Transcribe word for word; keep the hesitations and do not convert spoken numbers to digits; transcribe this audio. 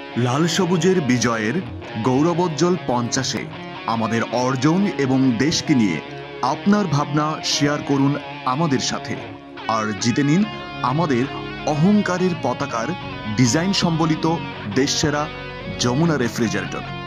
লাল সবুজের বিজয়ের গৌরবোজ্জ্বল পঞ্চাশে আমাদের অর্জন এবং দেশকে নিয়ে আপনার ভাবনা শেয়ার করুন আমাদের সাথে আর জিতে নিন আমাদের অহংকারের পতাকার ডিজাইন সম্বলিত দেশসেরা যমুনা রেফ্রিজারেটর।